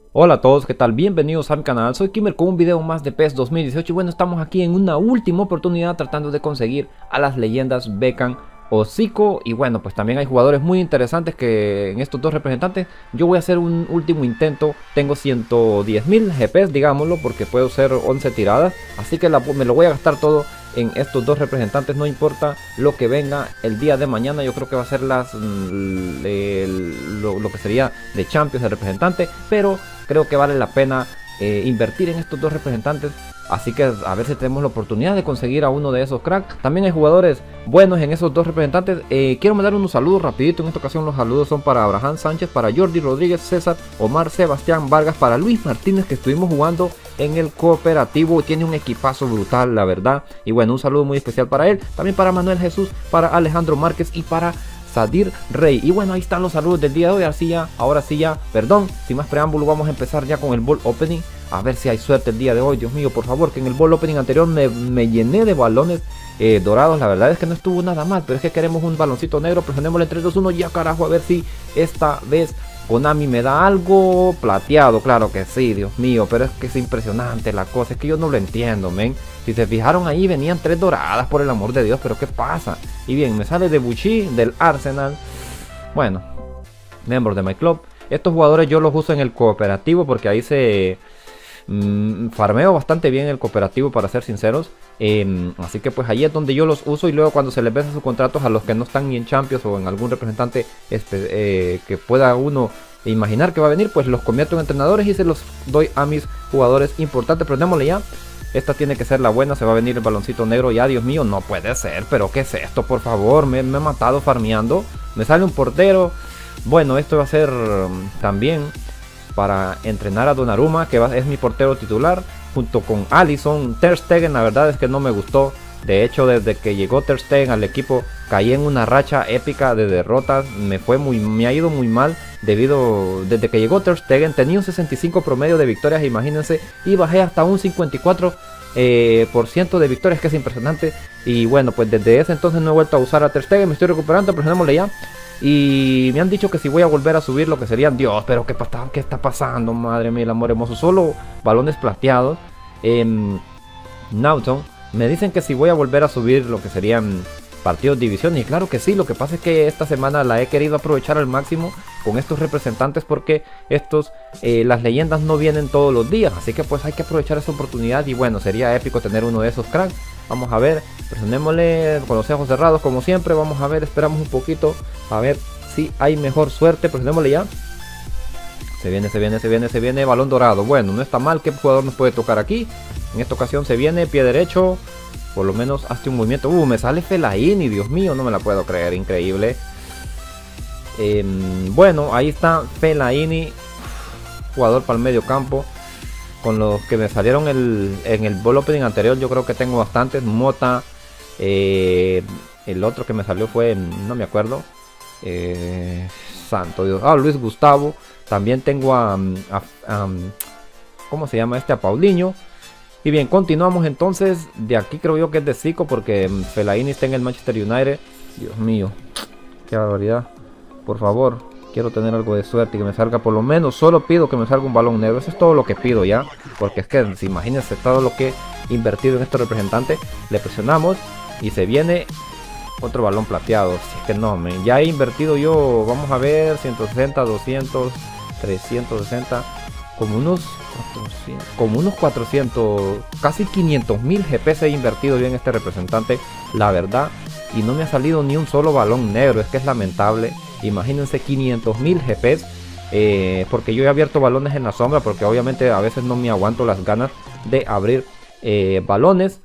Hola a todos, ¿qué tal? Bienvenidos a mi canal, soy Kimmer con un video más de PES 2018 y bueno, estamos aquí en una última oportunidad tratando de conseguir a las leyendas Beckham o Zico y bueno, pues también hay jugadores muy interesantes que en estos dos representantes yo voy a hacer un último intento. Tengo 110.000 GPs, digámoslo, porque puedo hacer 11 tiradas, así que me lo voy a gastar todo en estos dos representantes, no importa lo que venga el día de mañana. Yo creo que va a ser lo que sería de Champions el representante, pero creo que vale la pena invertir en estos dos representantes. Así que a ver si tenemos la oportunidad de conseguir a uno de esos cracks. También hay jugadores buenos en esos dos representantes. Quiero mandar unos saludos rapidito. En esta ocasión los saludos son para Abraham Sánchez, para Jordi Rodríguez, César, Omar, Sebastián Vargas, para Luis Martínez, que estuvimos jugando en el cooperativo. Tiene un equipazo brutal, la verdad. Y bueno, un saludo muy especial para él. También para Manuel Jesús, para Alejandro Márquez y para Sadir Rey. Y bueno, ahí están los saludos del día de hoy. Ahora sí ya, perdón, sin más preámbulo, vamos a empezar ya con el ball opening. A ver si hay suerte el día de hoy. Dios mío, por favor, que en el ball opening anterior me llené de balones dorados. La verdad es que no estuvo nada mal, pero es que queremos un baloncito negro. Presionémosle en 3, 2, 1, ya carajo, a ver si esta vez Konami me da algo plateado. Claro que sí, Dios mío, pero es que es impresionante la cosa. Es que yo no lo entiendo, men. Si se fijaron ahí venían 3 doradas, por el amor de Dios, pero ¿qué pasa? Y bien, me sale de Bucci, del Arsenal. Bueno, miembros de my club. Estos jugadores yo los uso en el cooperativo porque ahí se farmeo bastante bien el cooperativo, para ser sinceros. Así que pues ahí es donde yo los uso, y luego cuando se les vence sus contratos a los que no están ni en Champions o en algún representante que pueda uno imaginar que va a venir, pues los convierto en entrenadores y se los doy a mis jugadores importantes. Prendémosle ya. Esta tiene que ser la buena, se va a venir el baloncito negro ya. Dios mío, no puede ser, pero ¿qué es esto? Por favor, me he matado farmeando. Me sale un portero. Bueno, esto va a ser también para entrenar a Donnarumma, que es mi portero titular, junto con Alisson. Ter Stegen, la verdad es que no me gustó. De hecho, desde que llegó Ter Stegen al equipo, caí en una racha épica de derrotas. Me ha ido muy mal desde que llegó Ter Stegen. Tenía un 65 promedio de victorias, imagínense, y bajé hasta un 54 por ciento de victorias, que es impresionante. Y bueno, pues desde ese entonces no he vuelto a usar a Ter Stegen. Me estoy recuperando, presionémosle ya. Y me han dicho que si voy a volver a subir lo que serían, Dios, pero ¿qué está pasando? Madre mía, el amor hermoso, solo balones plateados. Naughton, me dicen que si voy a volver a subir lo que serían partidos de división, y claro que sí. Lo que pasa es que esta semana la he querido aprovechar al máximo con estos representantes, porque las leyendas no vienen todos los días, así que pues hay que aprovechar esa oportunidad. Y bueno, sería épico tener uno de esos cracks. Vamos a ver, presionémosle con los ojos cerrados como siempre. Vamos a ver, esperamos un poquito a ver si hay mejor suerte. Presionémosle ya. Se viene, balón dorado. Bueno, no está mal. ¿Qué jugador nos puede tocar aquí? En esta ocasión se viene pie derecho. Por lo menos hazte un movimiento. Me sale Fellaini, Dios mío, no me la puedo creer, increíble. Bueno, ahí está Fellaini, jugador para el medio campo. Con los que me salieron en el ball opening anterior, yo creo que tengo bastantes. Mota, el otro que me salió fue, no me acuerdo, santo Dios, Luis Gustavo. También tengo ¿cómo se llama este? A Paulinho. Y bien, continuamos entonces. De aquí creo yo que es de Zico, porque Fellaini está en el Manchester United. Dios mío, qué barbaridad. Por favor, quiero tener algo de suerte y que me salga, por lo menos, solo pido que me salga un balón negro. Eso es todo lo que pido ya, porque es que imagínense todo lo que he invertido en este representante. Le presionamos y se viene otro balón plateado. Si es que no, ya he invertido yo, vamos a ver, 160, 200, 360, como unos 400, casi 500.000 GPs he invertido yo en este representante, la verdad. Y no me ha salido ni un solo balón negro, es que es lamentable. Imagínense, 500.000 GPs, porque yo he abierto balones en la sombra, porque obviamente a veces no me aguanto las ganas de abrir balones.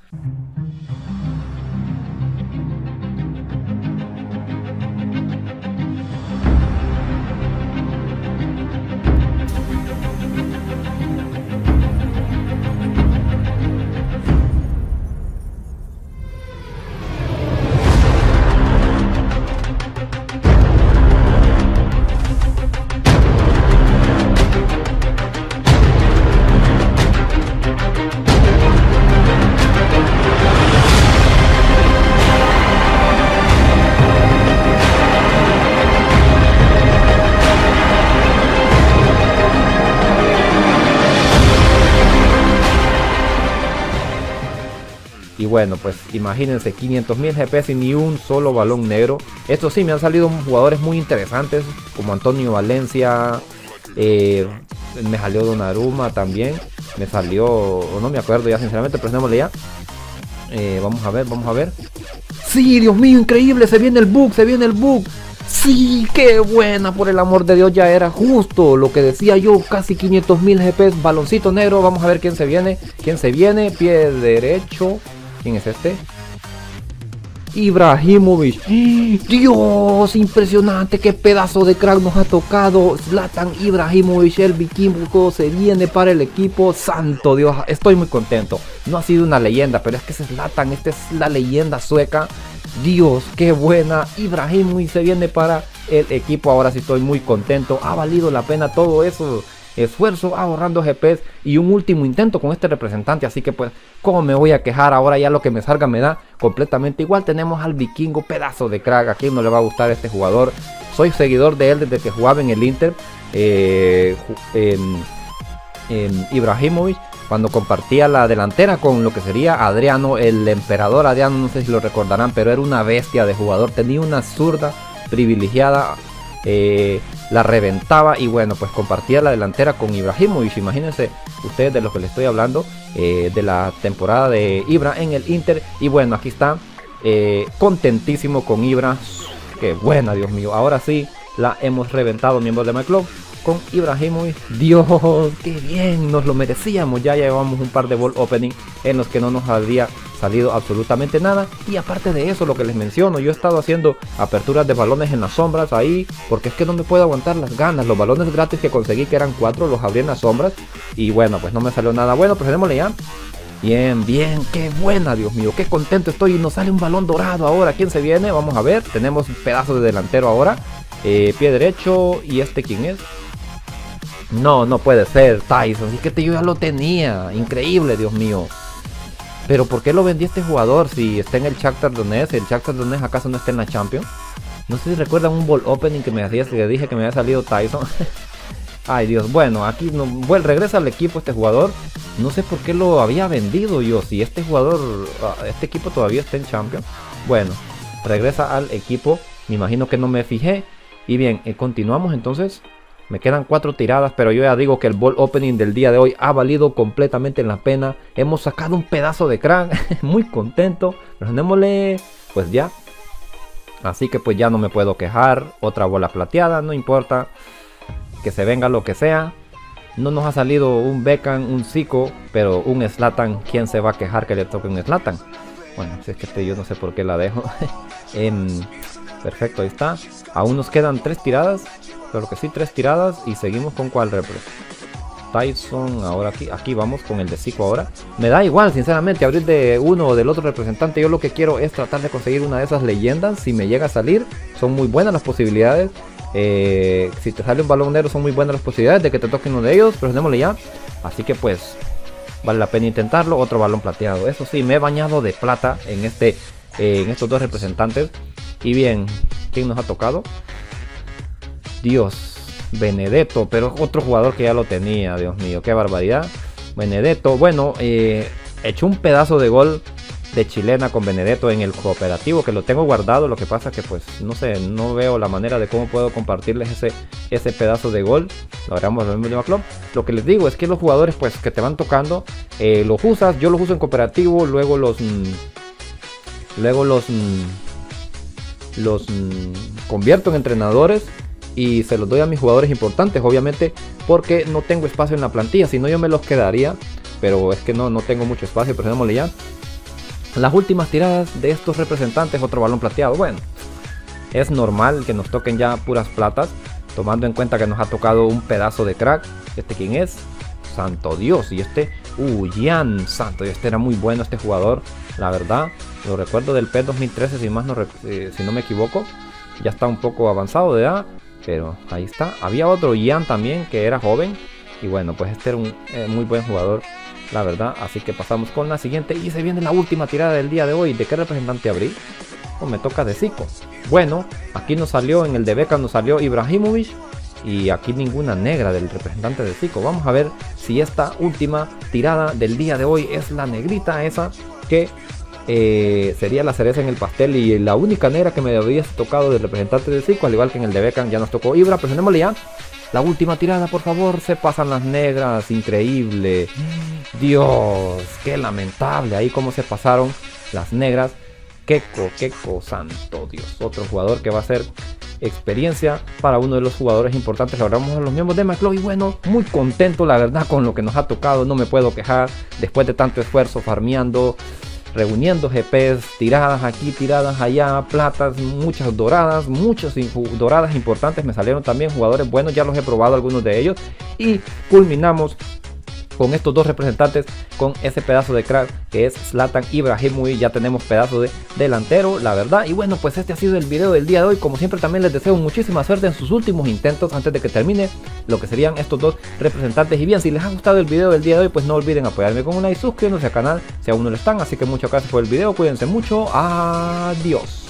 Y bueno, pues imagínense, 500.000 GP sin ni un solo balón negro. Esto sí, me han salido jugadores muy interesantes, como Antonio Valencia, me salió Donnarumma también, me salió, o no me acuerdo ya sinceramente, pero démosle ya. Vamos a ver, vamos a ver. Sí, Dios mío, increíble, se viene el bug, se viene el bug. Sí, qué buena, por el amor de Dios, ya era justo lo que decía yo, casi 500.000 GP, baloncito negro. Vamos a ver quién se viene, pie derecho. ¿Quién es este? Ibrahimovic. Dios, impresionante, qué pedazo de crack nos ha tocado Zlatan Ibrahimovic, el vikingo se viene para el equipo. Santo Dios, estoy muy contento. No ha sido una leyenda, pero es que ese Zlatan, esta es la leyenda sueca. Dios, qué buena. Ibrahimovic se viene para el equipo. Ahora sí estoy muy contento. Ha valido la pena todo eso. Esfuerzo ahorrando GPs y un último intento con este representante, así que pues cómo me voy a quejar. Ahora ya lo que me salga me da completamente igual. Tenemos al vikingo, pedazo de crack. A quien no le va a gustar este jugador. Soy seguidor de él desde que jugaba en el Inter, Ibrahimovic, cuando compartía la delantera con lo que sería Adriano, el emperador Adriano, no sé si lo recordarán, pero era una bestia de jugador, tenía una zurda privilegiada, la reventaba. Y bueno, pues compartía la delantera con Ibrahimovic. Imagínense ustedes de lo que les estoy hablando, de la temporada de Ibra en el Inter. Y bueno, aquí está, contentísimo con Ibra. Qué buena, Dios mío. Ahora sí la hemos reventado, miembros de My Club, con Ibrahimovic. Dios, qué bien, nos lo merecíamos. Ya llevamos un par de ball opening en los que no nos había salido absolutamente nada. Y aparte de eso, lo que les menciono, yo he estado haciendo aperturas de balones en las sombras ahí, porque es que no me puedo aguantar las ganas. Los balones gratis que conseguí, que eran 4, los abrí en las sombras y bueno, pues no me salió nada bueno. Pero démosle ya. Bien, bien, qué buena, Dios mío, qué contento estoy. Y nos sale un balón dorado ahora. ¿Quién se viene? Vamos a ver. Tenemos un pedazo de delantero ahora, pie derecho. ¿Y este quién es? No, no puede ser Tyson. Así que yo ya lo tenía. Increíble, Dios mío. Pero ¿por qué lo vendí este jugador si está en el Shakhtar Donetsk? ¿El Shakhtar Donetsk acaso no está en la Champions? No sé si recuerdan un ball opening que me hacía, que dije que me había salido Tyson. Ay, Dios. Bueno, aquí no, bueno, regresa al equipo este jugador. No sé por qué lo había vendido yo. Si este jugador, este equipo todavía está en Champions. Bueno, regresa al equipo. Me imagino que no me fijé. Y bien, continuamos entonces. Me quedan 4 tiradas, pero yo ya digo que el ball opening del día de hoy ha valido completamente la pena. Hemos sacado un pedazo de crack. Muy contento. Démosle, pues ya. Así que pues ya no me puedo quejar. Otra bola plateada, no importa. Que se venga lo que sea. No nos ha salido un Beckham, un Zico, pero un Zlatan. ¿Quién se va a quejar que le toque un Zlatan? Bueno, si es que yo no sé por qué la dejo. Perfecto, ahí está. Aún nos quedan 3 tiradas. Claro que sí, 3 tiradas. Y seguimos con cuál repre. Tyson, ahora aquí vamos con el de Zico ahora. Me da igual, sinceramente, abrir de uno o del otro representante. Yo lo que quiero es tratar de conseguir una de esas leyendas. Si me llega a salir, son muy buenas las posibilidades. Si te sale un balón negro, son muy buenas las posibilidades de que te toque uno de ellos. Pero démosle ya. Así que pues vale la pena intentarlo. Otro balón plateado. Eso sí, me he bañado de plata en estos 2 representantes. Y bien, ¿quién nos ha tocado? Dios, Benedetto, pero otro jugador que ya lo tenía. Dios mío, qué barbaridad. Benedetto, bueno, echó un pedazo de gol de chilena con Benedetto en el cooperativo, que lo tengo guardado. Lo que pasa que pues no sé, no veo la manera de cómo puedo compartirles ese pedazo de gol. Lo haremos en el mismo club. Lo que les digo es que los jugadores pues que te van tocando, los usas. Yo los uso en cooperativo, luego los convierto en entrenadores y se los doy a mis jugadores importantes, obviamente, porque no tengo espacio en la plantilla. Si no, yo me los quedaría, pero es que no tengo mucho espacio. Pero démosle ya. Las últimas tiradas de estos representantes, otro balón plateado. Bueno, es normal que nos toquen ya puras platas, tomando en cuenta que nos ha tocado un pedazo de crack. ¿Este quién es? Santo Dios. Y este, Jan, santo Dios, este era muy bueno este jugador, la verdad. Lo recuerdo del PES 2013, si no me equivoco. Ya está un poco avanzado de edad, pero ahí está. Había otro Jan también que era joven. Y bueno, pues este era un muy buen jugador, la verdad. Así que pasamos con la siguiente. Y se viene la última tirada del día de hoy. ¿De qué representante abrí? Oh, me toca de Zico. Bueno, aquí nos salió, en el de Beckham nos salió Ibrahimovic. Y aquí ninguna negra del representante de Zico. Vamos a ver si esta última tirada del día de hoy es la negrita esa que sería la cereza en el pastel y la única negra que me había tocado del representante de Zico, al igual que en el de Beckham ya nos tocó Ibra. Presionémosle ya. La última tirada, por favor, se pasan las negras, increíble. Dios, qué lamentable ahí cómo se pasaron las negras. Queco, santo Dios. Otro jugador que va a ser experiencia para uno de los jugadores importantes. Logramos a los miembros de McCloy. Bueno, muy contento la verdad con lo que nos ha tocado. No me puedo quejar después de tanto esfuerzo farmeando, reuniendo GPs, tiradas aquí, tiradas allá, platas, muchas doradas importantes. Me salieron también jugadores buenos, ya los he probado algunos de ellos. Y culminamos con estos dos representantes, con ese pedazo de crack que es Zlatan Ibrahimovic. Ya tenemos pedazo de delantero, la verdad. Y bueno, pues este ha sido el video del día de hoy. Como siempre, también les deseo muchísima suerte en sus últimos intentos antes de que termine lo que serían estos dos representantes. Y bien, si les ha gustado el video del día de hoy, pues no olviden apoyarme con un like, suscribiéndose al canal si aún no lo están. Así que muchas gracias por el video, cuídense mucho, adiós.